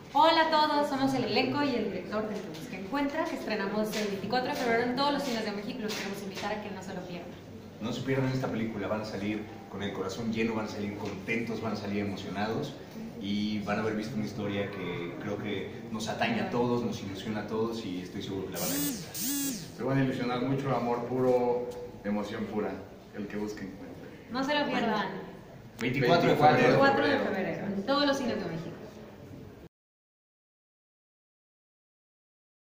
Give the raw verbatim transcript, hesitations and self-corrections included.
Hola a todos, somos el elenco y el director de Lo que Encuentra, que estrenamos el veinticuatro de febrero en todos los cines de México y los queremos invitar a que no se lo pierdan. No se pierdan esta película, van a salir con el corazón lleno, van a salir contentos, van a salir emocionados y van a haber visto una historia que creo que nos atañe a todos, nos ilusiona a todos y estoy seguro que la van a disfrutar. Se van a ilusionar mucho, amor puro, emoción pura, el que busque encuentre. No se lo pierdan. veinticuatro de febrero. veinticuatro de febrero en todos los cines de México.